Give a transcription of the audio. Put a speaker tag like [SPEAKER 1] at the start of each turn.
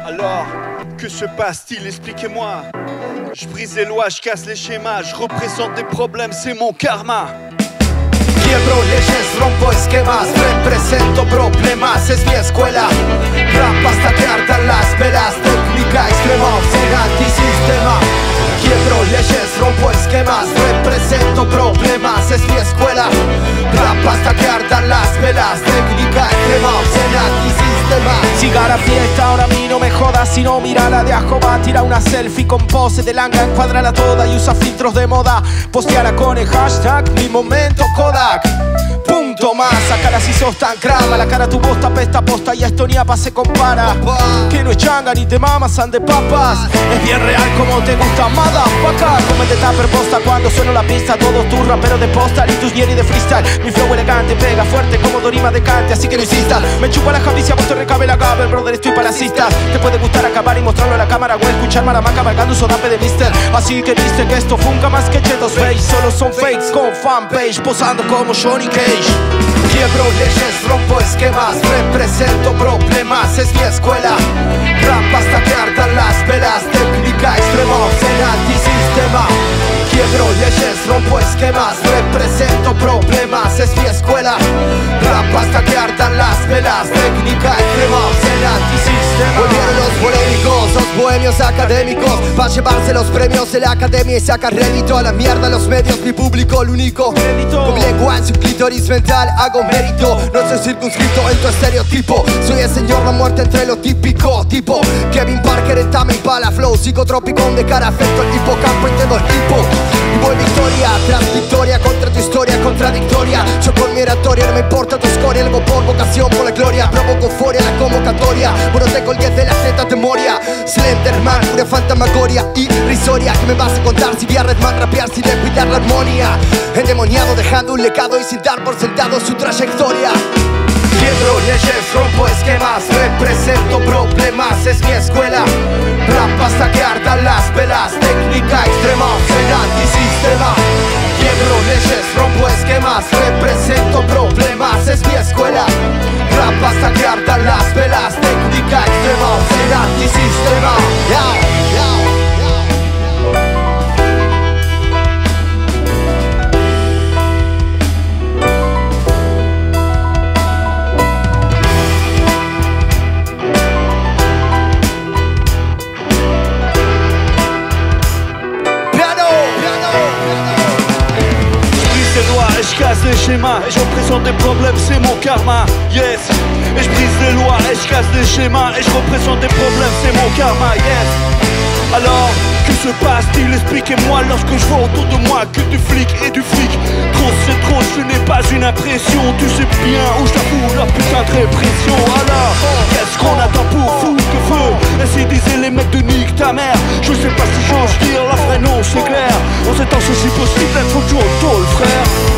[SPEAKER 1] Alors, que se passe-t-il? Expliquez-moi. Je brise les lois, je casse les schémas, je représente des problèmes, c'est mon karma.
[SPEAKER 2] Quiebro leyes, rompo esquemas, represento problemas, es mi escuela. Rap hasta que ardan las velas, técnica extrema, obscena, antisistema. Quiebro leyes, rompo esquemas, represento problemas, es mi escuela. Rap hasta que ardan las velas, técnica extrema, obscena, antisistema. Siga la fiesta, ahora a mí no me jodas, sino mira la de Ajoba. Tira una selfie con pose de langa, encuadrala toda y usa filtros de moda. Posteala con el hashtag mi momento Kodak. Punto más, sacara si sos tan crama. La cara tu voz tapesta posta y a Estoniapa se compara. Que no es changa ni te mamas, son de papas. Es bien real como te gusta, motherfucker. Comete tupper posta cuando sueno la pista. Todos tus raperos de postal y tus ñeri de freestyle. Mi flow elegante, pega fuerte como Dorima de Cante, así que no insistas. Me chupa la javicia, vos te recabe la gabe, brother, estoy para cistas. Te puede gustar acabar y mostrarlo a la cámara o escuchar Maramaca marcando un sodape de mister. Así que viste que esto funca más que chetos face. Solo son fakes con fanpage, posando como Johnny Cage. Quiebro leyes, rompo esquemas, represento problemas, es mi escuela. Rap hasta que ardan las velas, técnica extrema, obscena, antisistema. Quiebro leyes, rompo esquemas, represento problemas, es mi escuela. Rap hasta que ardan las velas, técnica extrema, obscena, antisistema. Volvieron los polémicos, los bohemios académicos, para llevarse los premios de la academia y sacar rédito a la mierda los medios, mi público, el único. Con mi lengua en su clítoris mental hago mérito, no soy circunscrito en tu estereotipo. Soy el señor la muerte entre lo típico, tipo Kevin Parker en Tame Impala, flow psicotrópico de cara afecto el hipocampo y te doy tipo. Y voy victoria tras victoria contra tu historia contradictoria. Yo con mi oratoria no me importa tu escoria, algo por vocación, por la gloria. Provoco euforia, la convocatoria. Bueno, tengo el 10 de las tetas de Moria. Slenderman, pura fantasmagoria irrisoria. ¿Qué me vas a contar si vi a Redman rapear sin cuidar la armonía? Endemoniado dejando un legado y sin dar por sentado su trayectoria. Quiebro leyes, rompo esquemas, represento problemas, es mi escuela. Rap hasta que ardan las velas, técnica extrema, obscena, antisistema. Quiebro leyes, rompo esquemas, represento problemas, es mi escuela. Rap hasta que ardan las velas, técnica extrema, obscena, antisistema.
[SPEAKER 1] Je casse les schémas et je représente des problèmes, c'est mon karma, yes. Et je brise les lois et je casse les schémas et je représente des problèmes, c'est mon karma, yes. Alors, que se passe-t-il? Expliquez-moi lorsque je vois autour de moi que du flic et du flic. Trop c'est trop, ce n'est pas une impression. Tu sais bien où je t'avoue leur putain de répression. Alors, qu'est-ce qu'on attend pour foutre le feu? Ainsi disaient les mecs de Nick ta mère. Je sais pas si j'ose dire la vraie non, c'est clair. En ces temps, c'est si possible d'être toujours tôt, frère.